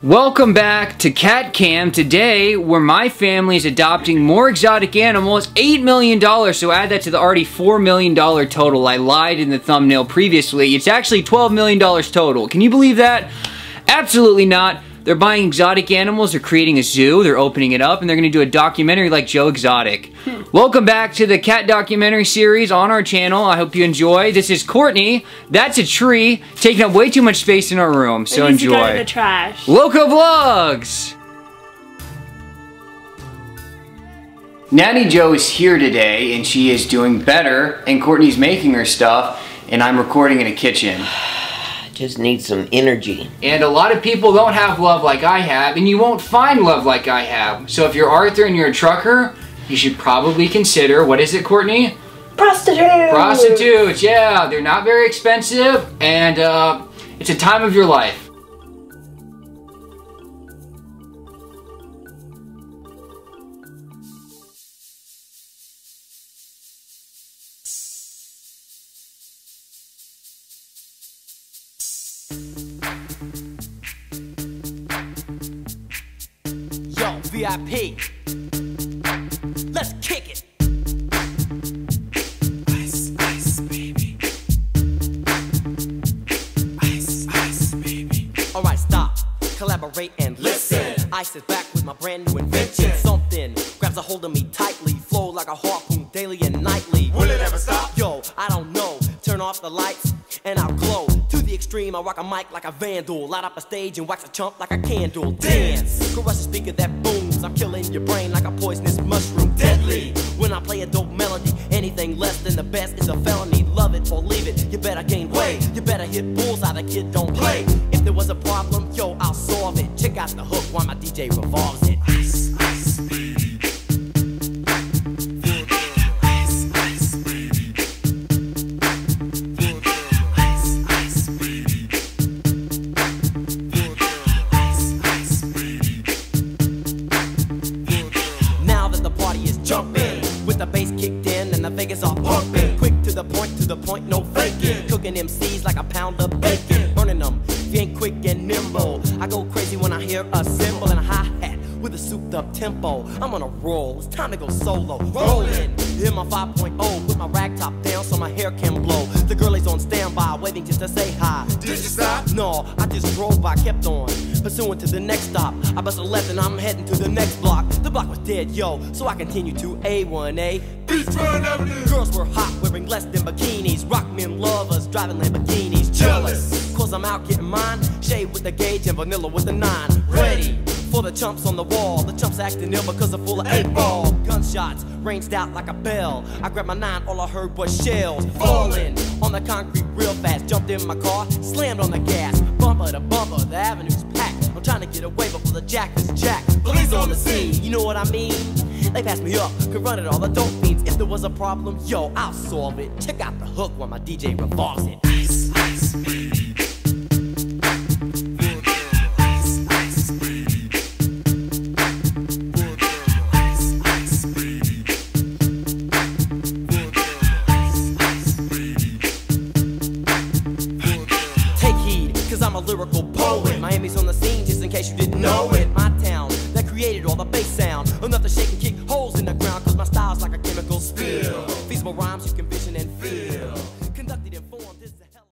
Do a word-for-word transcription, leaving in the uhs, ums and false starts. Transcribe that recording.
Welcome back to Cat Cam. Today, where my family is adopting more exotic animals, eight million dollars, so add that to the already four million dollar total. I lied in the thumbnail previously. It's actually twelve million dollars total. Can you believe that? Absolutely not. They're buying exotic animals, they're creating a zoo, they're opening it up, and they're going to do a documentary like Joe Exotic. Welcome back to the cat documentary series on our channel. I hope you enjoy. This is Courtney. That's a tree taking up way too much space in our room, so it needs enjoy. To go to the trash. Loco Vlogs! Natty Joe is here today, and she is doing better, and Courtney's making her stuff, and I'm recording in a kitchen. Just need some energy. And a lot of people don't have love like I have, and you won't find love like I have. So if you're Arthur and you're a trucker, you should probably consider, what is it, Courtney? Prostitutes! Prostitutes, yeah. They're not very expensive, and uh, it's a time of your life. Yo, V I P, let's kick it. Ice, ice, baby. Ice, ice, baby. All right, stop, collaborate and listen. Ice is back with my brand new invention. Something grabs a hold of me tightly, flow like a harpoon daily and nightly. Will it ever stop? Yo, I don't know. Turn off the lights and I'll glow. To the extreme, I rock a mic like a vandal. Light up a stage and wax a chump like a candle. Dance, crush a speaker that booms. I'm killing your brain like a poisonous mushroom. Deadly, when I play a dope melody. Anything less than the best is a felony. Love it or leave it, you better gain weight. You better hit bullseye, the kid don't play. If there was a problem, yo, I'll solve it. Check out the hook while my D J revolves it. Ice, ice, baby. With the bass kicked in and the Vegas all pumping. Quick to the point, to the point, no faking. Cooking M Cs like a pound of bacon. Burning them, if you ain't quick and nimble. I go crazy when I hear a cymbal and a hi-hat with a souped up tempo. I'm on a roll, it's time to go solo. Rolling, in my five point oh, put my rag top down so my hair can blow. The girl is on standby, waiting just to say hi. Did you stop? No, I just drove by, kept on pursuing to the next stop. I bust a left and I'm heading to the next block. The block was dead, yo, so I continue to A one A. Beachfront Avenue. Girls were hot, wearing less than bikinis. Rock men lovers, driving Lamborghinis. Jealous, cause I'm out getting mine. Shade with the gauge and vanilla with the nine. Ready for the chumps on the wall. The chumps acting ill because they're full of eight ball. Gunshots ranged out like a bell. I grabbed my nine, all I heard was shells falling on the concrete real fast. Jumped in my car, slammed on the gas. Bumper to bumper, the avenue's packed. I'm trying to get away before the jack is jacked. Police on the scene, you know what I mean? They passed me up, could run it all the dope fiends. If there was a problem, yo, I'll solve it. Check out the hook while my D J revolves it. Ice, ice, baby. I'm a lyrical poet. Miami's on the scene, just in case you didn't know it. My town that created all the bass sound. Enough to shake and kick holes in the ground, cause my style's like a chemical spill. Feasible rhymes you can vision and feel.